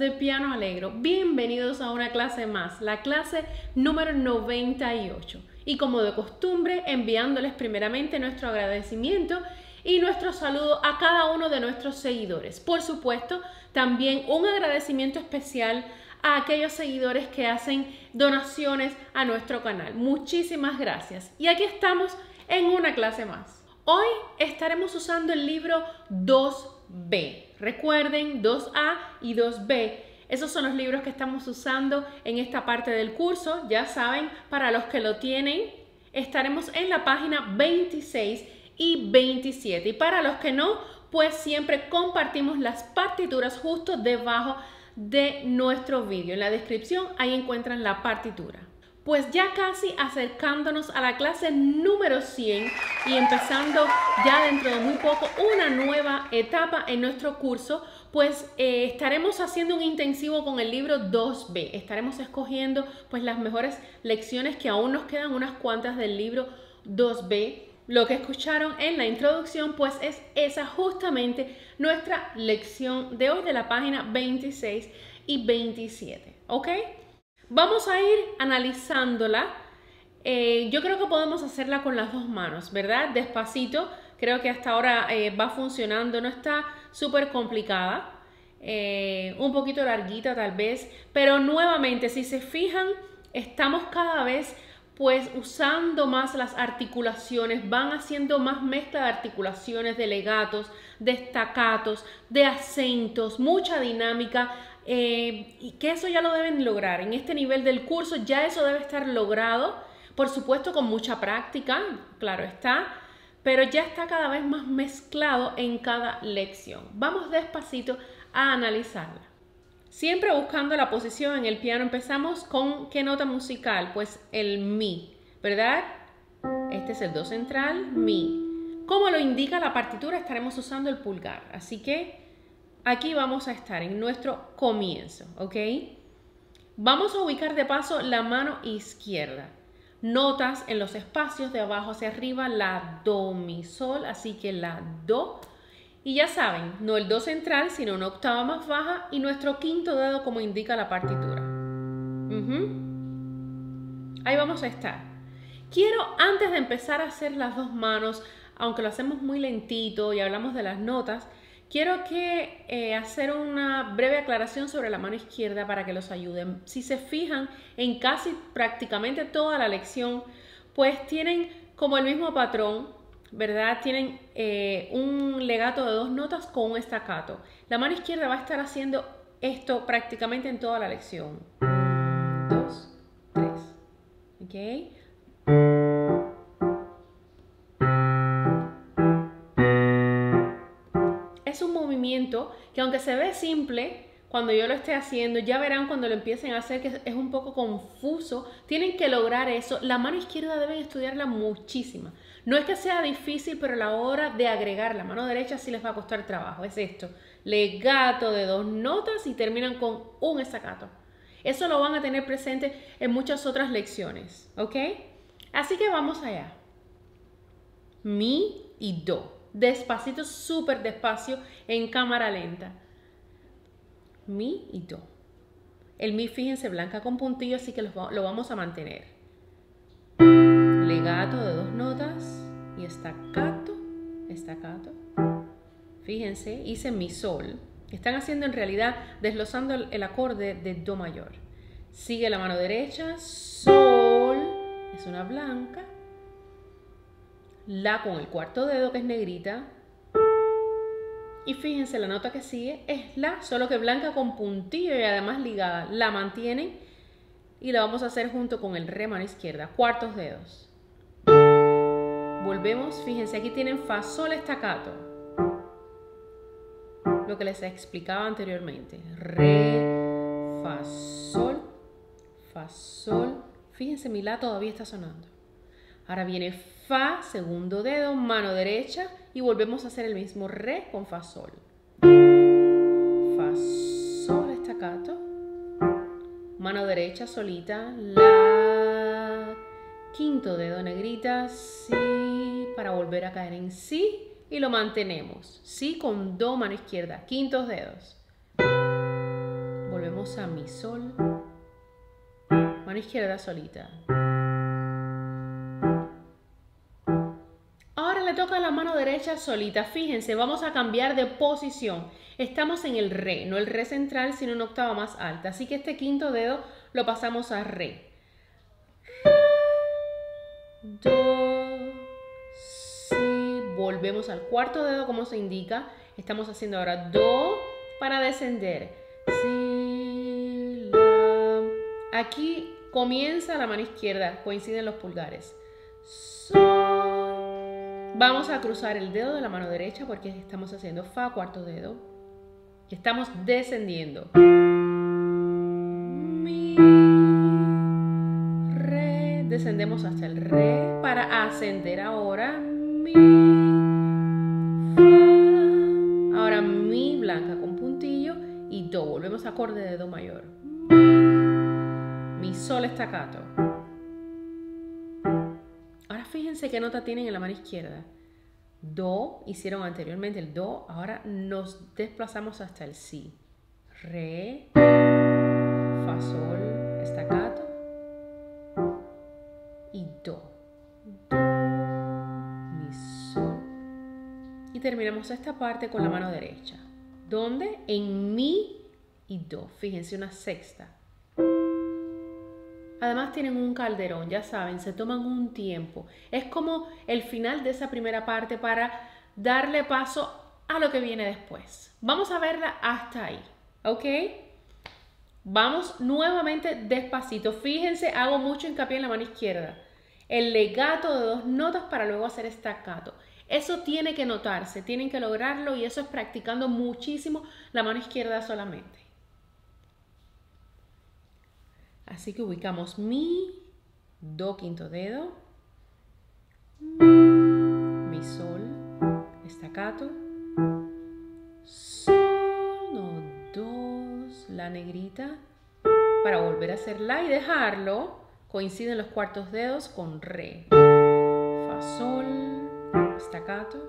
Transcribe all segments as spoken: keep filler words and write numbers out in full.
de Piano Alegro, bienvenidos a una clase más, la clase número noventa y ocho. Y como de costumbre, enviándoles primeramente nuestro agradecimiento y nuestro saludo a cada uno de nuestros seguidores. Por supuesto, también un agradecimiento especial a aquellos seguidores que hacen donaciones a nuestro canal. Muchísimas gracias. Y aquí estamos en una clase más. Hoy estaremos usando el libro dos B. Recuerden, dos A y dos B. Esos son los libros que estamos usando en esta parte del curso. Ya saben, para los que lo tienen, estaremos en la página veintiséis y veintisiete. Y para los que no, pues siempre compartimos las partituras justo debajo de nuestro vídeo. En la descripción ahí encuentran la partitura. Pues ya casi acercándonos a la clase número cien y empezando ya dentro de muy poco una nueva etapa en nuestro curso, pues eh, estaremos haciendo un intensivo con el libro dos B. Estaremos escogiendo pues las mejores lecciones, que aún nos quedan unas cuantas del libro dos B. Lo que escucharon en la introducción pues es esa justamente nuestra lección de hoy de la página veintiséis y veintisiete, ¿ok? Vamos a ir analizándola. Eh, yo creo que podemos hacerla con las dos manos, ¿verdad? Despacito. Creo que hasta ahora eh, va funcionando. No está súper complicada. Eh, un poquito larguita tal vez. Pero nuevamente, si se fijan, estamos cada vez pues usando más las articulaciones. Van haciendo más mezcla de articulaciones, de legatos, de staccatos, de acentos. Mucha dinámica. Eh, y que eso ya lo deben lograr en este nivel del curso. Ya eso debe estar logrado, por supuesto con mucha práctica, claro está, pero ya está cada vez más mezclado en cada lección. Vamos despacito a analizarla, siempre buscando la posición en el piano. Empezamos con ¿qué nota musical? Pues el mi, ¿verdad? Este es el do central, mi. Como lo indica la partitura, estaremos usando el pulgar, así que aquí vamos a estar en nuestro comienzo, ¿ok? Vamos a ubicar de paso la mano izquierda. Notas en los espacios de abajo hacia arriba, la do, mi, sol, así que la do. Y ya saben, no el do central, sino una octava más baja y nuestro quinto dedo como indica la partitura. Uh-huh. Ahí vamos a estar. Quiero, antes de empezar a hacer las dos manos, aunque lo hacemos muy lentito y hablamos de las notas, quiero que eh, hacer una breve aclaración sobre la mano izquierda para que los ayuden. Si se fijan en casi prácticamente toda la lección, pues tienen como el mismo patrón, ¿verdad? Tienen eh, un legato de dos notas con un staccato. La mano izquierda va a estar haciendo esto prácticamente en toda la lección. Dos, tres, ¿ok? Es un movimiento que, aunque se ve simple, cuando yo lo esté haciendo, ya verán cuando lo empiecen a hacer que es un poco confuso. Tienen que lograr eso. La mano izquierda deben estudiarla muchísimo. No es que sea difícil, pero a la hora de agregar la mano derecha sí les va a costar trabajo. Es esto, legato de dos notas y terminan con un staccato. Eso lo van a tener presente en muchas otras lecciones, ¿ok? Así que vamos allá. Mi y do. Despacito, súper despacio, en cámara lenta. Mi y do. El mi, fíjense, blanca con puntillo, así que lo, lo vamos a mantener. Legato de dos notas y staccato, staccato. Fíjense, hice mi sol. Están haciendo en realidad, desglosando el, el acorde de do mayor. Sigue la mano derecha, sol, es una blanca. La con el cuarto dedo, que es negrita. Y fíjense, la nota que sigue es la, solo que blanca con puntillo y además ligada. La mantienen y la vamos a hacer junto con el re, mano izquierda, cuartos dedos. Volvemos, fíjense, aquí tienen fa, sol, staccato. Lo que les explicaba anteriormente. Re, fa, sol, fa, sol. Fíjense, mi la todavía está sonando. Ahora viene fa, segundo dedo, mano derecha y volvemos a hacer el mismo re con fa, sol. Fa, sol, staccato. Mano derecha solita, la, quinto dedo negrita, si, para volver a caer en si y lo mantenemos. Si con do, mano izquierda, quintos dedos. volvemos a mi, sol. Mano izquierda solita. Ahora le toca a la mano derecha solita. Fíjense, vamos a cambiar de posición. Estamos en el re, no el re central, sino una octava más alta. Así que este quinto dedo lo pasamos a re. Do, si. Volvemos al cuarto dedo como se indica. Estamos haciendo ahora do para descender. Si, la. Aquí comienza la mano izquierda, coinciden los pulgares. Sol. Vamos a cruzar el dedo de la mano derecha porque estamos haciendo fa, cuarto dedo. Y estamos descendiendo. Mi, re. Descendemos hasta el re para ascender ahora. Mi, fa. Ahora mi blanca con puntillo y do. Volvemos a acorde de do mayor. Mi, sol staccato. Ahora fíjense qué nota tienen en la mano izquierda. Do, hicieron anteriormente el do, ahora nos desplazamos hasta el si. Re, fa, sol, staccato y do. Do, mi, sol. Y terminamos esta parte con la mano derecha. ¿Dónde? En mi y do. Fíjense, una sexta. Además tienen un calderón, ya saben, se toman un tiempo. Es como el final de esa primera parte para darle paso a lo que viene después. Vamos a verla hasta ahí, ¿ok? Vamos nuevamente despacito. Fíjense, hago mucho hincapié en la mano izquierda. El legato de dos notas para luego hacer staccato. Eso tiene que notarse, tienen que lograrlo y eso es practicando muchísimo la mano izquierda solamente. Así que ubicamos mi, do, quinto dedo, mi, mi, sol, staccato, sol, no, dos, la negrita, para volver a hacer la y dejarlo, coinciden los cuartos dedos con re, fa, sol, staccato,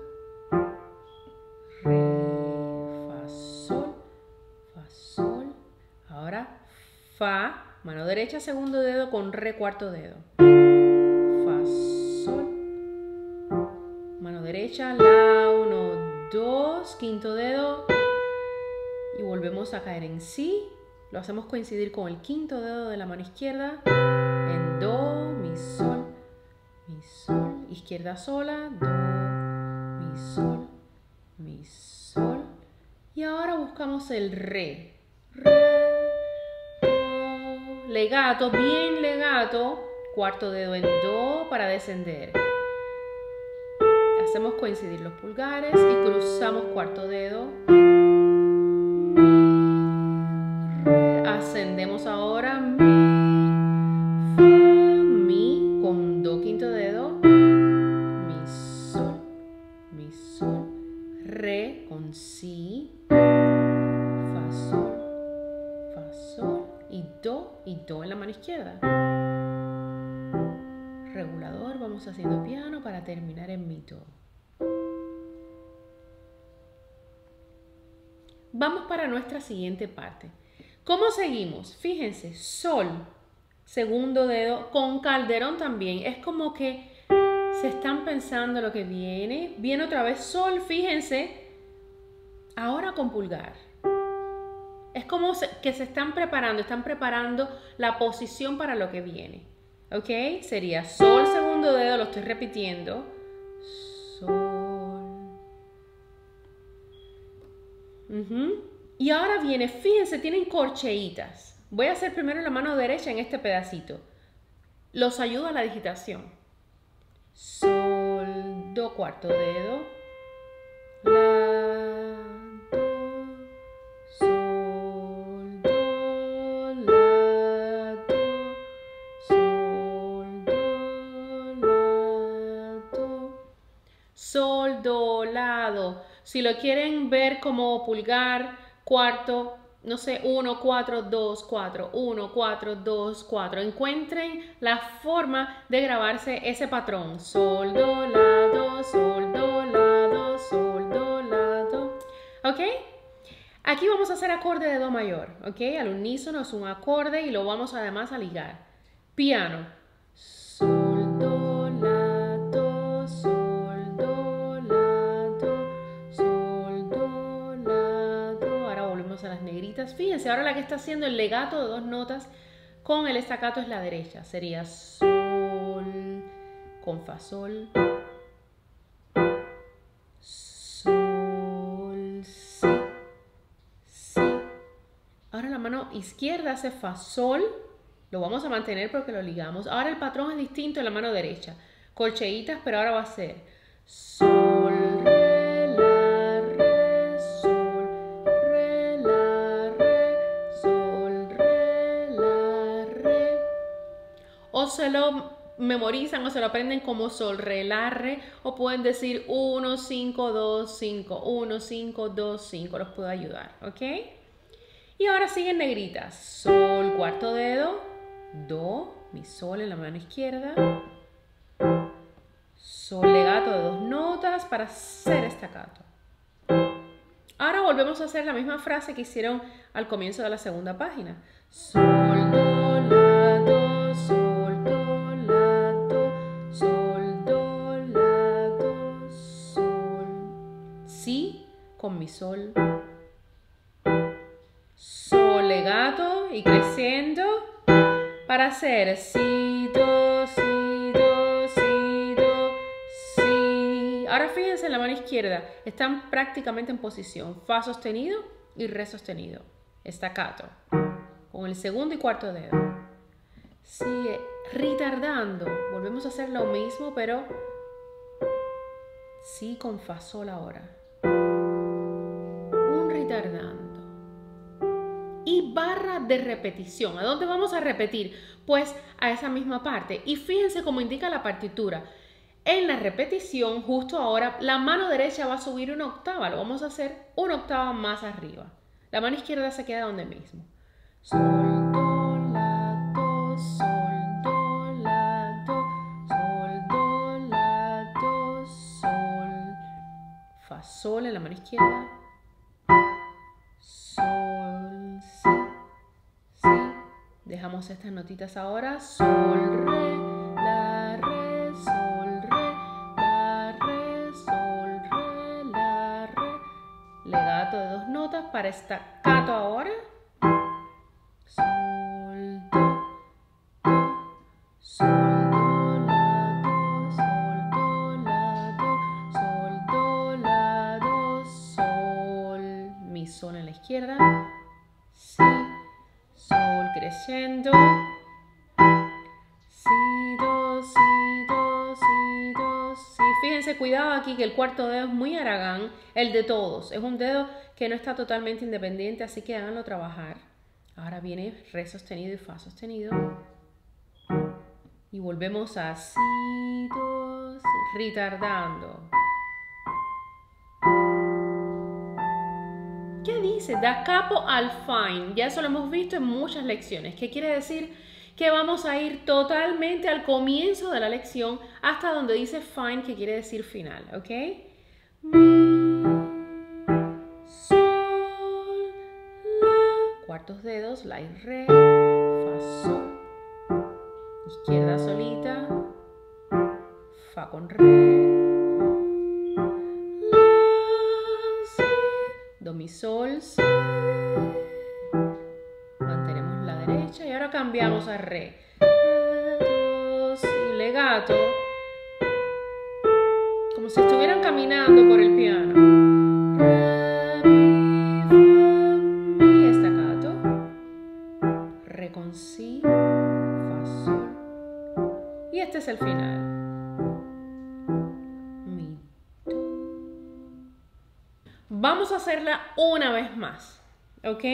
re, fa, sol, fa, sol, ahora fa, mano derecha, segundo dedo con re, cuarto dedo. Fa, sol. Mano derecha, la, uno, dos, quinto dedo. Y volvemos a caer en si. Lo hacemos coincidir con el quinto dedo de la mano izquierda. En do, mi, sol, mi, sol. Izquierda sola, do, mi, sol, mi, sol. Y ahora buscamos el re. Re. Legato, bien legato, cuarto dedo en do para descender. Hacemos coincidir los pulgares y cruzamos cuarto dedo. Re. Ascendemos ahora mi, fa, mi con do quinto dedo, mi, sol, mi, sol, re con si, fa, sol, fa, sol. Y do, y do en la mano izquierda. Regulador, vamos haciendo piano para terminar en mi, do. Vamos para nuestra siguiente parte. ¿Cómo seguimos? Fíjense, sol, segundo dedo, con calderón también. Es como que se están pensando lo que viene. Viene otra vez sol, fíjense. Ahora con pulgar. Es como que se están preparando, están preparando la posición para lo que viene. ¿Ok? Sería sol, segundo dedo, lo estoy repitiendo. Sol. Uh-huh. Y ahora viene, fíjense, tienen corcheitas. Voy a hacer primero la mano derecha en este pedacito. Los ayuda a la digitación. Sol, do, cuarto dedo. La, do, sol, do, la, do, sol, do, la, do. Sol, do, la, do. Si lo quieren ver como pulgar, cuarto, no sé, uno, cuatro, dos, cuatro, uno, cuatro, dos, cuatro. Encuentren la forma de grabarse ese patrón. Sol, do, la, do, sol, do, la, do, sol, do, la, do. ¿Ok? Aquí vamos a hacer acorde de do mayor, ¿ok? Al unísono es un acorde y lo vamos además a ligar. Piano. Sol, do, la, do, sol, do, la, do, sol, do, la, do. Ahora volvemos a las negritas. Fíjense, ahora la que está haciendo el legato de dos notas con el estacato es la derecha. Sería sol con fa, sol. Sol, si, si. Ahora la mano izquierda hace fa, sol. Lo vamos a mantener porque lo ligamos. Ahora el patrón es distinto en la mano derecha. Colcheitas, pero ahora va a ser sol, re, la, re, sol, re, la, re, sol, re, la, re. O se lo memorizan o se lo aprenden como sol, re, la, re. O pueden decir uno, cinco, dos, cinco. uno, cinco, dos, cinco. Los puedo ayudar, ¿ok? Y ahora siguen negritas. Sol, cuarto dedo. Do, mi sol en la mano izquierda. Sol, legato de dos notas para hacer estacato. Ahora volvemos a hacer la misma frase que hicieron al comienzo de la segunda página. Sol, do, la, do, sol, do, la, do, sol, do, la, do, sol. Si con mi sol. Sol, legato y creciendo. Para hacer si, do, si, do, si, do, si. Ahora fíjense en la mano izquierda. Están prácticamente en posición. Fa sostenido y re sostenido. Estacato. Con el segundo y cuarto dedo. Sigue retardando. Volvemos a hacer lo mismo, pero si con fa, sol ahora. Un retardando. Y barra de repetición. ¿A dónde vamos a repetir? Pues a esa misma parte. Y fíjense cómo indica la partitura. En la repetición, justo ahora, la mano derecha va a subir una octava. Lo vamos a hacer una octava más arriba. La mano izquierda se queda donde mismo. Sol, do, la, do, sol, do, la, do, sol, do, la, do, sol. Fa, sol en la mano izquierda. Sol, si, si. Dejamos estas notitas ahora. Sol, re, la, re, sol, re, la, re, sol, re, la, re. Legato de dos notas para estacato ahora. Sol, do, do, sol, do, la, do, sol, do, la, do, sol, do, la, do, sol. Mi sol en la izquierda. Si, sol creciendo. Si, do, si, do, si, do, si. Fíjense, cuidado aquí que el cuarto dedo es muy Aragán, el de todos. Es un dedo que no está totalmente independiente, así que háganlo trabajar. Ahora viene re sostenido y fa sostenido. Y volvemos a si, do, si, retardando. ¿Qué dice? Da capo al fine. Ya eso lo hemos visto en muchas lecciones. ¿Qué quiere decir? Que vamos a ir totalmente al comienzo de la lección hasta donde dice fine, que quiere decir final, ¿ok? Mi, sol, la. Cuartos dedos, la y re, fa, sol. Izquierda solita, fa con re. Do, mi, sol, si. Mantenemos la derecha y ahora cambiamos a re. Re, do, si, legato. Como si estuvieran caminando por el piano. Re, mi, fa, mi, estacato. Re con si, fa, sol. Y este es el final. Vamos a hacerla una vez más, ¿ok?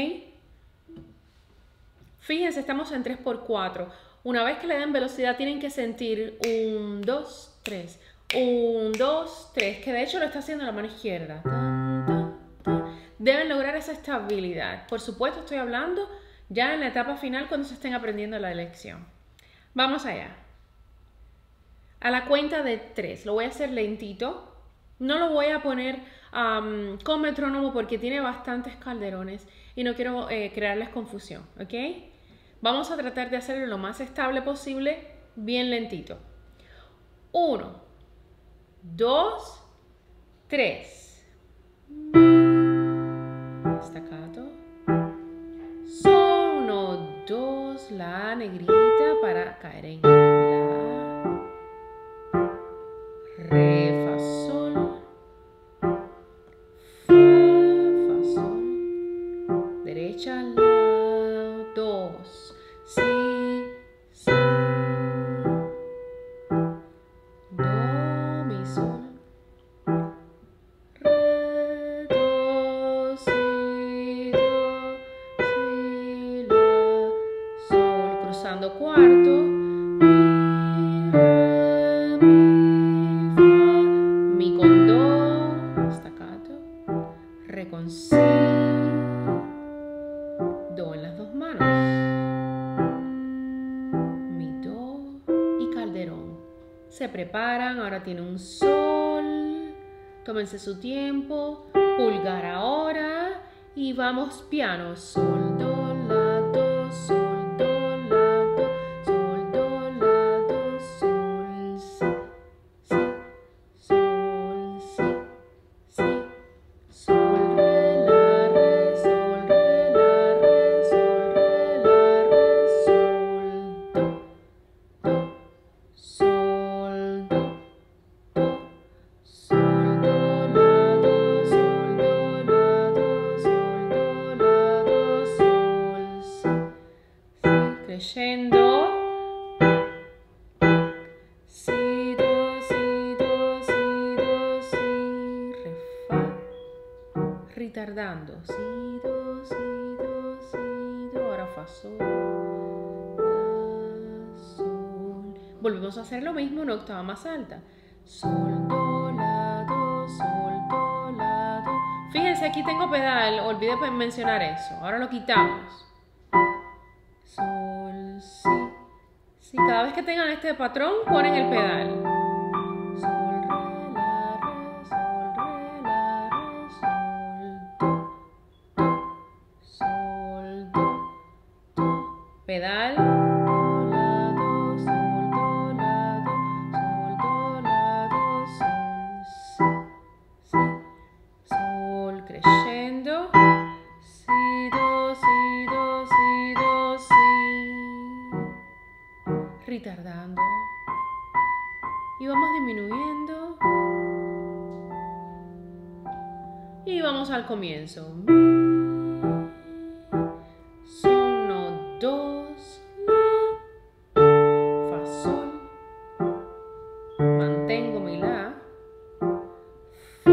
Fíjense, estamos en tres por cuatro. Una vez que le den velocidad tienen que sentir un, dos, tres. un, dos, tres. Que de hecho lo está haciendo la mano izquierda. Deben lograr esa estabilidad. Por supuesto estoy hablando ya en la etapa final cuando se estén aprendiendo la lección. Vamos allá. A la cuenta de tres. Lo voy a hacer lentito. No lo voy a poner um, con metrónomo porque tiene bastantes calderones y no quiero eh, crearles confusión, ¿ok? Vamos a tratar de hacerlo lo más estable posible, bien lentito. Uno, dos, tres. Staccato. Sol, uno, dos, la negrita para caer en la. Re, fa, sol. Fa, fa, sol. Derecha, la, dos. Si, si. Do, mi, sol. Re, do, si, do, si, la, sol. Cruzando cuarto. Mi, re, mi, fa. Mi con do. Staccato. Re con si. Do en las dos manos. Mi, do y calderón. Se preparan, ahora tiene un sol. Tómense su tiempo. Pulgar ahora. Y vamos piano. Sol, do, la, do, sol, do, la, do, sol, do, la, do, sol, si, si, sol, si, si, sol, re, la, re, sol, re, la, re, sol, re, la, re, sol, do, do, sol, do, do, sol, do, la, do, sol, do, la, do, sol, do, la, do, sol, si, si, crescendo. Si, do, si, do, si, do, si, re, fa, ritardando. Si, do, si, do, si, do, ahora fa, sol, la, sol. Volvemos a hacer lo mismo, una octava más alta. Sol, do, la, do, sol, do, la, do. Fíjense, aquí tengo pedal, olvidé mencionar eso. Ahora lo quitamos. Sol, si. Si cada vez que tengan este patrón, ponen el pedal. Sol, re, la, re, sol, re, la, re, sol, do, do, sol, do, do. Pedal. Do, la, do, sol, do, la, do, sol, do, la, do, sol, si, si, sol, crescendo. Si, do, si, do, si, do, si. Retardando. Y vamos disminuyendo. Y vamos al comienzo. Mi, sol, uno, dos, la, fa, sol. Mantengo mi la. Fa,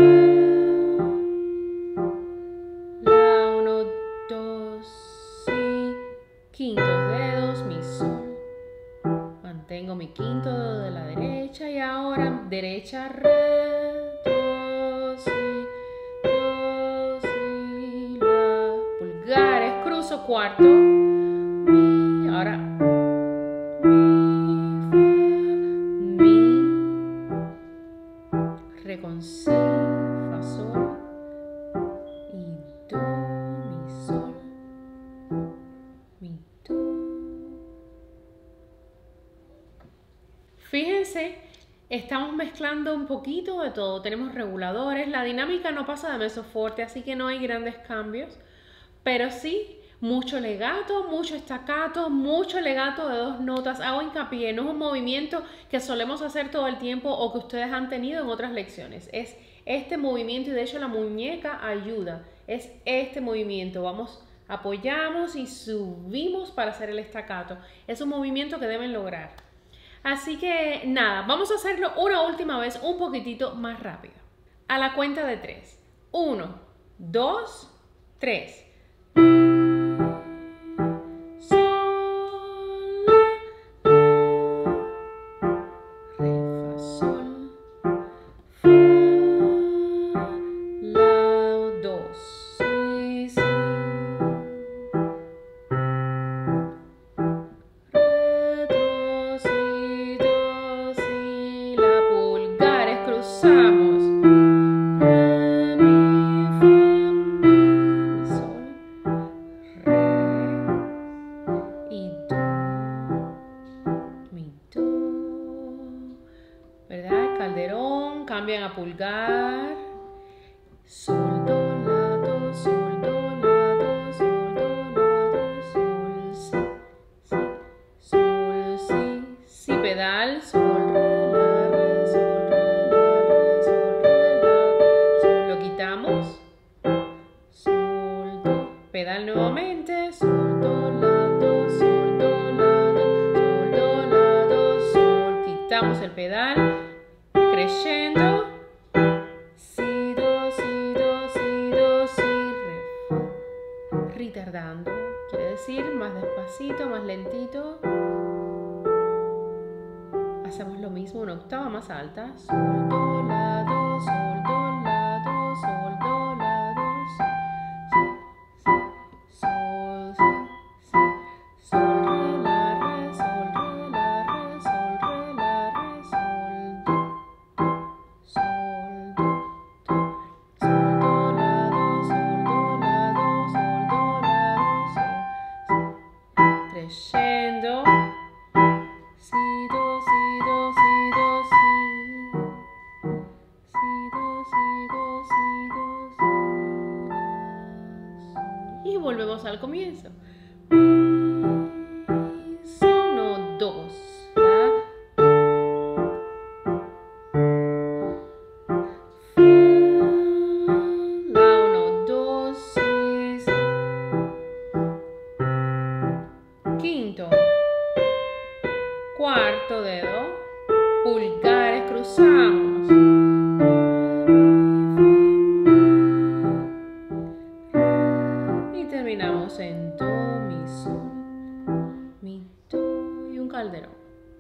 la, uno, dos, si. Quintos dedos, mi sol. Mantengo mi quinto dedo de la derecha y ahora derecha, re, do, si, do, si, la. Pulgares, cruzo cuarto, mi, ahora mi, fa, mi, re con si, fa, sol y do, mi, sol, mi, do. Fíjense, estamos mezclando un poquito de todo. Tenemos reguladores, la dinámica no pasa de mezzo forte, así que no hay grandes cambios. Pero sí, mucho legato, mucho staccato, mucho legato de dos notas. Hago hincapié, no es un movimiento que solemos hacer todo el tiempo o que ustedes han tenido en otras lecciones. Es este movimiento y de hecho la muñeca ayuda. Es este movimiento. Vamos, apoyamos y subimos para hacer el staccato. Es un movimiento que deben lograr. Así que nada, vamos a hacerlo una última vez un poquitito más rápido. A la cuenta de tres. Uno, dos, tres. Sol, la, re, fa, sol, fa, la, dos, si, si. Re, do, si, do, si, la, pulgares, cruzamos. Re, mi, pulgar, sol, do, la, do, sol, do, la, do, sol, do, la, do, sol, si, si, sol, si, si, pedal, sol, re, la, re, sol, re, la, re, sol, re, la, sol, lo quitamos, sol, do, pedal nuevamente, sol, do, la, do, sol, do, la, do, sol, do, la, do, sol, quitamos el pedal, crescendo, si, do, si, do, si, do, si, re, fa, retardando, quiere decir más despacito, más lentito. Hacemos lo mismo, una octava más alta, sol, do, la, do, sol, do, la, do, sol, do, la, do, si, si, sol, si, si, sol, re, la, re, sol, re, la, re, sol, re, la, re, sol, do, sol, do, do, sol, do, la, do, sol, do, la, do, sol, do, la, do, sol, si, crescendo, si, do, si, do, si, do, si, si, do, si, do, si, do, si, la, sol. Y volvemos al comienzo. Mi, sol, no, dos, la, fa, la, uno, dos, si, si. Quinto, cuarto dedo, pulgares, cruzamos. Y terminamos en do, mi, sol, mi, do y un calderón.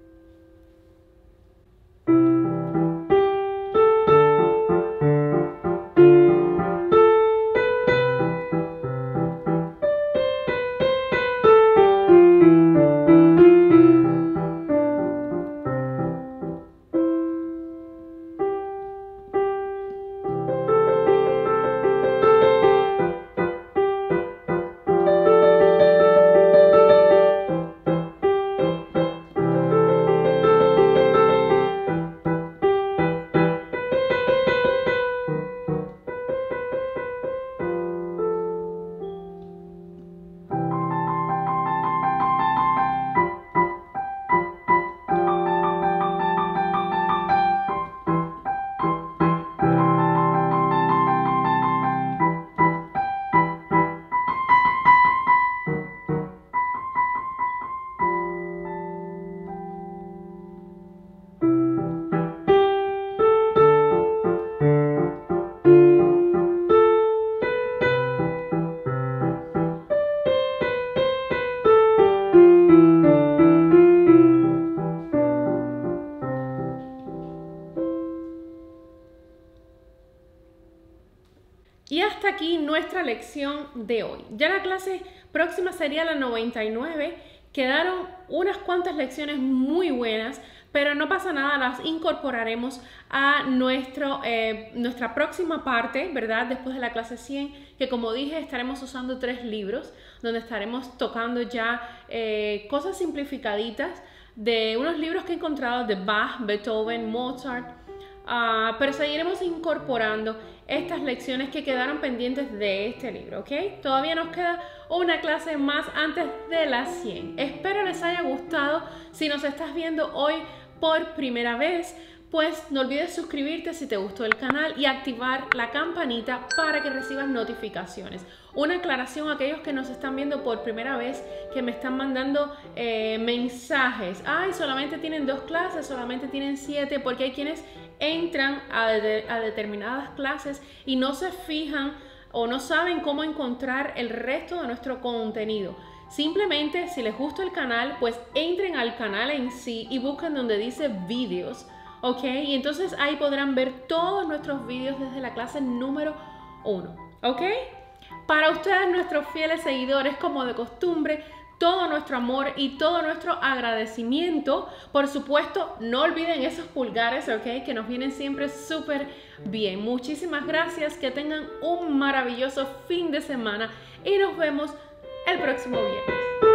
Y hasta aquí nuestra lección de hoy. Ya la clase próxima sería la noventa y nueve. Quedaron unas cuantas lecciones muy buenas, pero no pasa nada, las incorporaremos a nuestro, eh, nuestra próxima parte, ¿verdad? Después de la clase cien, que como dije, estaremos usando tres libros, donde estaremos tocando ya eh, cosas simplificaditas de unos libros que he encontrado de Bach, Beethoven, Mozart, uh, pero seguiremos incorporando estas lecciones que quedaron pendientes de este libro, ¿ok? Todavía nos queda una clase más antes de las cien. Espero les haya gustado. Si nos estás viendo hoy por primera vez, pues no olvides suscribirte si te gustó el canal y activar la campanita para que recibas notificaciones. Una aclaración a aquellos que nos están viendo por primera vez, que me están mandando eh, mensajes. Ay, solamente tienen dos clases, solamente tienen siete, porque hay quienes entran a, de, a determinadas clases y no se fijan o no saben cómo encontrar el resto de nuestro contenido. Simplemente, si les gusta el canal, pues entren al canal en sí y busquen donde dice vídeos, ¿ok? Y entonces ahí podrán ver todos nuestros vídeos desde la clase número uno, ¿ok? Para ustedes, nuestros fieles seguidores, como de costumbre, todo nuestro amor y todo nuestro agradecimiento. Por supuesto, no olviden esos pulgares, ¿ok? Que nos vienen siempre súper bien. Muchísimas gracias, que tengan un maravilloso fin de semana y nos vemos el próximo viernes.